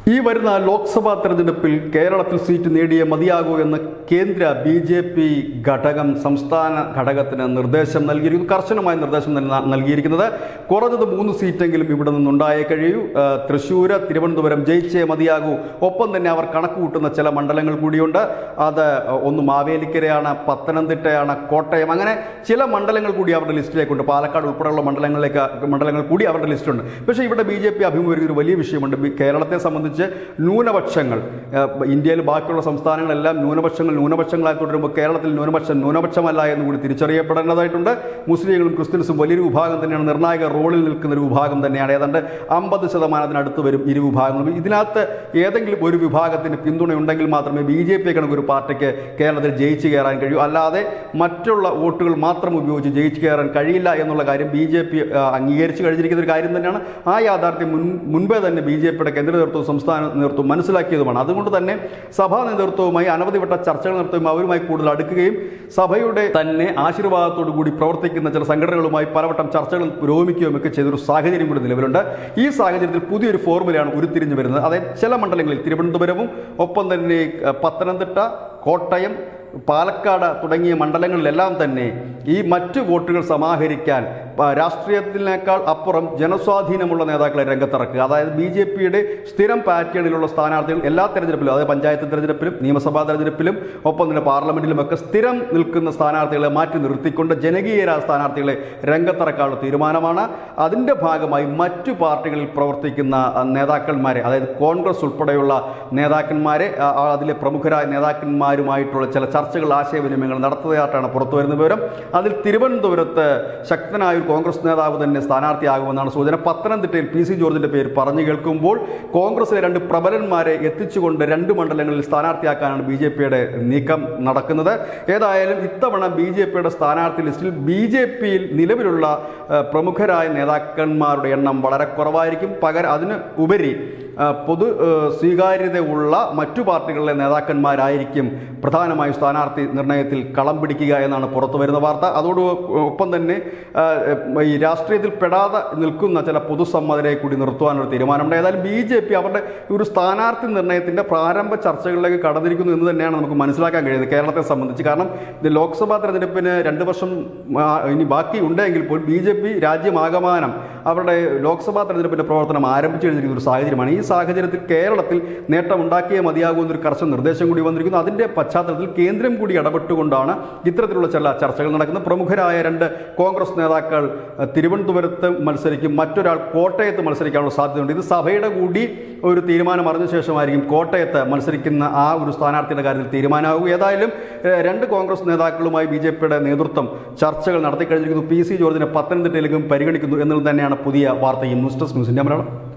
ഈ വരുന്ന ലോക്സഭാ തെരഞ്ഞെടുപ്പിൽ കേരളത്തിൽ സീറ്റ് നേടിയേ മതിയാകൂ എന്ന് കേന്ദ്ര BJP ഘടകം സംസ്ഥാന ഘടകത്തിന് നിർദ്ദേശം നൽകിയിരിക്കുന്നു. കർശനമായ നിർദ്ദേശം നൽകിയിരിക്കുന്നത് കുറഞ്ഞത് 3 സീറ്റെങ്കിലും ഇവിടെ നിന്നുണ്ടായേ കഴിയൂ. തൃശ്ശൂർ, തിരുവനന്തപുരം ജയിച്ചേ മതിയാകൂ. ഒപ്പം തന്നെ അവർ കണക്കുകൂട്ടുന്ന ചില മണ്ഡലങ്ങൾ കൂടിയുണ്ട്. അത് ഒന്ന് മാവേലിക്കരയാണ്, പത്തനംതിട്ടയാണ്, കോട്ടയം, അങ്ങനെ ചില മണ്ഡലങ്ങൾ കൂടി അവരുടെ ലിസ്റ്റിലേക്കുണ്ട്. പാലക്കാട് ഉൾപ്പെടെയുള്ള മണ്ഡലങ്ങൾ കൂടി അവരുടെ ലിസ്റ്റുണ്ട്. പക്ഷേ ഇവിടെ BJP അഭിമുഖീകരിക്കുന്ന ഒരു വലിയ വിഷയമുണ്ട്. കേരളത്തെ സംബന്ധിച്ച് ന്യൂനപക്ഷങ്ങൾ, ഇന്ത്യയിൽ ബാക്കിയുള്ള സംസ്ഥാനങ്ങളെല്ലാം ന്യൂനപക്ഷങ്ങളായി തുടരുമ്പോൾ കേരളത്തിൽ ന്യൂനപക്ഷമല്ല എന്ന് കൂടി തിരിച്ചറിയപ്പെടേണ്ടതായിട്ടുണ്ട്. മുസ്ലിങ്ങളും ക്രിസ്ത്യൻസും വലിയൊരു വിഭാഗം തന്നെയാണ്, നിർണായക റോളിൽ നിൽക്കുന്ന ഒരു വിഭാഗം തന്നെയാണ്. ഏതാണ്ട് 50% വരും ഇരു വിഭാഗങ്ങളും. ഇതിനകത്ത് ഏതെങ്കിലും ഒരു വിഭാഗത്തിന് പിന്തുണയുണ്ടെങ്കിൽ മാത്രമേ BJP കണക്കൊരു പാർട്ടിക്ക് കേരളത്തിൽ ജയിച്ചു കയറാൻ കഴിയൂ. അല്ലാതെ മറ്റുള്ള വോട്ടുകൾ മാത്രം ഉപയോഗിച്ച് ജയിച്ചു കയറാൻ കഴിയില്ല എന്നുള്ള കാര്യം BJP അംഗീകരിച്ചു കഴിഞ്ഞിരിക്കുന്ന ഒരു കാര്യം തന്നെയാണ്. ആ യാഥാർത്ഥ്യം മുൻപേ തന്നെ BJPയുടെ കേന്ദ്ര നേതൃത്വവും സംസ്ഥാന നേതൃത്വം മനസ്സിലാക്കിയതുമാണ്. അതുകൊണ്ട് തന്നെ സഭാ നേതൃത്വവുമായി അനവധി വട്ട ചർച്ചകൾ നടത്തുകയും അവരുമായി കൂടുതൽ അടുക്കുകയും സഭയുടെ തന്നെ ആശീർവാദത്തോടു കൂടി പ്രവർത്തിക്കുന്ന ചില സംഘടനകളുമായി പലവട്ടം ചർച്ചകൾ പുരോഗമിക്കുകയും ഒക്കെ ചെയ്തൊരു സാഹചര്യം കൂടി നിലവിലുണ്ട്. ഈ സാഹചര്യത്തിൽ പുതിയൊരു ഫോർമുലയാണ് ഉരുത്തിരിഞ്ഞു വരുന്നത്. അതായത് ചില മണ്ഡലങ്ങളിൽ തിരുവനന്തപുരവും ഒപ്പം തന്നെ പത്തനംതിട്ട, കോട്ടയം, പാലക്കാട് തുടങ്ങിയ മണ്ഡലങ്ങളിലെല്ലാം തന്നെ ഈ മറ്റ് വോട്ടുകൾ സമാഹരിക്കാൻ രാഷ്ട്രീയത്തിനേക്കാൾ അപ്പുറം ജനസ്വാധീനമുള്ള നേതാക്കളെ രംഗത്തിറക്കുക. അതായത് BJPയുടെ സ്ഥിരം പാറ്റേണിലുള്ള സ്ഥാനാർത്ഥികൾ എല്ലാ തെരഞ്ഞെടുപ്പിലും, അതായത് പഞ്ചായത്ത് തെരഞ്ഞെടുപ്പിലും നിയമസഭാ തെരഞ്ഞെടുപ്പിലും ഒപ്പം തന്നെ പാർലമെന്റിലുമൊക്കെ സ്ഥിരം നിൽക്കുന്ന സ്ഥാനാർത്ഥികളെ മാറ്റി നിർത്തിക്കൊണ്ട് ജനകീയ സ്ഥാനാർത്ഥികളെ രംഗത്തിറക്കാനുള്ള തീരുമാനമാണ്. അതിൻ്റെ ഭാഗമായി മറ്റു പാർട്ടികളിൽ പ്രവർത്തിക്കുന്ന നേതാക്കന്മാരെ, അതായത് കോൺഗ്രസ് ഉൾപ്പെടെയുള്ള നേതാക്കന്മാരെ, അതിലെ പ്രമുഖരായ നേതാക്കന്മാരുമായിട്ടുള്ള ചില ചർച്ചകൾ, ആശയവിനിമയങ്ങൾ നടത്തുകയായിട്ടാണ് പുറത്തു വരുന്ന വിവരം. അതിൽ തിരുവനന്തപുരത്ത് ശക്തനായ ഒരു കോൺഗ്രസ് നേതാവ് തന്നെ സ്ഥാനാർത്ഥിയാകുമെന്നാണ് സൂചന. പത്തനംതിട്ടയിൽ PC ജോർജിന്റെ പേര് പറഞ്ഞു കേൾക്കുമ്പോൾ കോൺഗ്രസിലെ 2 പ്രബലന്മാരെ എത്തിച്ചുകൊണ്ട് 2 മണ്ഡലങ്ങളിൽ സ്ഥാനാർത്ഥിയാക്കാനാണ് BJPയുടെ നീക്കം നടക്കുന്നത്. ഏതായാലും ഇത്തവണ BJPയുടെ സ്ഥാനാർത്ഥി ലിസ്റ്റിൽ BJPയിൽ നിലവിലുള്ള പ്രമുഖരായ നേതാക്കന്മാരുടെ എണ്ണം വളരെ കുറവായിരിക്കും. പകരം അതിന് ഉപരി പൊതു സ്വീകാര്യതയുള്ള മറ്റു പാർട്ടികളിലെ നേതാക്കന്മാരായിരിക്കും പ്രധാനമായും സ്ഥാനാർത്ഥി നിർണയത്തിൽ കളം പിടിക്കുക എന്നാണ് പുറത്തു വരുന്ന വാർത്ത. അതോടൊപ്പം തന്നെ ഈ രാഷ്ട്രീയത്തിൽ പെടാതെ നിൽക്കുന്ന ചില പൊതുസമ്മതരെ കൂടി നിർത്തുവാനുള്ള തീരുമാനമുണ്ട്. ഏതായാലും BJP അവരുടെ ഒരു സ്ഥാനാർത്ഥി നിർണയത്തിൻ്റെ പ്രാരംഭ ചർച്ചകളിലേക്ക് കടന്നിരിക്കുന്നു എന്ന് തന്നെയാണ് നമുക്ക് മനസ്സിലാക്കാൻ കഴിയുന്നത് കേരളത്തെ സംബന്ധിച്ച്. കാരണം ഇത് ലോക്സഭാ തെരഞ്ഞെടുപ്പിന് 2 വർഷം ഇനി ബാക്കി ഉണ്ടെങ്കിൽ പോലും BJP രാജ്യമാകമാനം അവരുടെ ലോക്സഭാ തെരഞ്ഞെടുപ്പിൻ്റെ പ്രവർത്തനം ആരംഭിച്ചു കഴിഞ്ഞിരിക്കുന്ന ഒരു സാഹചര്യമാണ്. ഈ സാഹചര്യത്തിൽ കേരളത്തിൽ നേട്ടമുണ്ടാക്കിയേ മതിയാകുമെന്നൊരു കർശന നിർദ്ദേശം കൂടി വന്നിരിക്കുന്നു. അതിൻ്റെ പശ്ചാത്തലത്തിൽ കേന്ദ്രം കൂടി ഇടപെട്ടുകൊണ്ടാണ് ഇത്തരത്തിലുള്ള ചില ചർച്ചകൾ നടക്കുന്നത്. പ്രമുഖരായ 2 കോൺഗ്രസ് നേതാക്കൾ തിരുവനന്തപുരത്ത് മത്സരിക്കും, മറ്റൊരാൾ കോട്ടയത്ത് മത്സരിക്കാനുള്ള സാധ്യതയുണ്ട്. ഇത് സഭയുടെ കൂടി ഒരു തീരുമാനം അറിഞ്ഞ ശേഷമായിരിക്കും കോട്ടയത്ത് മത്സരിക്കുന്ന ആ ഒരു സ്ഥാനാർത്ഥിയുടെ കാര്യത്തിൽ തീരുമാനമാകും. ഏതായാലും 2 കോൺഗ്രസ് നേതാക്കളുമായി BJPയുടെ നേതൃത്വം ചർച്ചകൾ നടത്തിക്കഴിഞ്ഞിരിക്കുന്നു. PC ജോർജിനെ പത്തനംതിട്ടയിലേക്കും പരിഗണിക്കുന്നു എന്നുള്ളത് തന്നെയാണ് പുതിയ വാർത്തയും. News desk news India Malayalam.